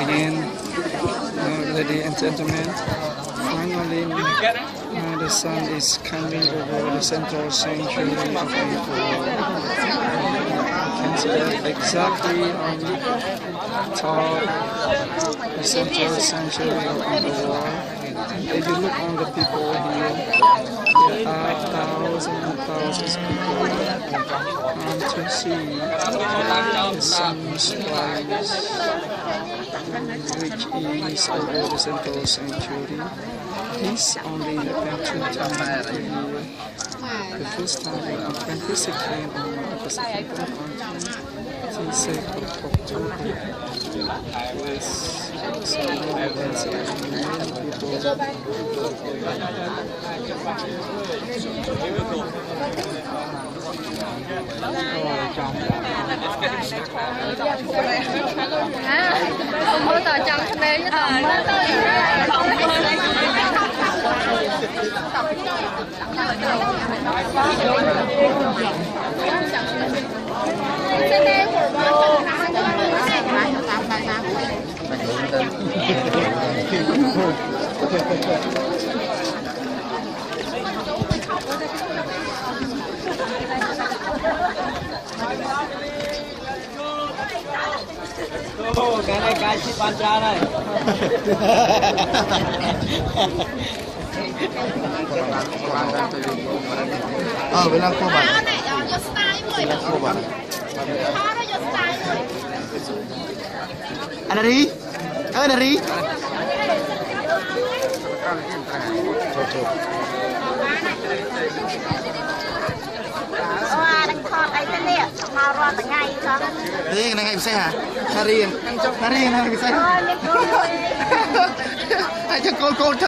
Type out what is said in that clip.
again, ladies and gentlemen, finally the sun is coming over the central sanctuary of Angkor. You can see that exactly on top the central sanctuary of Angkor. If you look on the people here, there are thousands and thousands of people to see the sunrise, which is over the central sanctuary. This only happened 2 times a year. The first time in 2016 and the second time on 26th of October. Yes, so that's many cái này cái chị bán ra này. Bên Lăng Cô Bản. Bên Lăng Cô Bản. Ada ri? Ada ri? Ini kena bisa ha? Hari ini bisa. Aja kol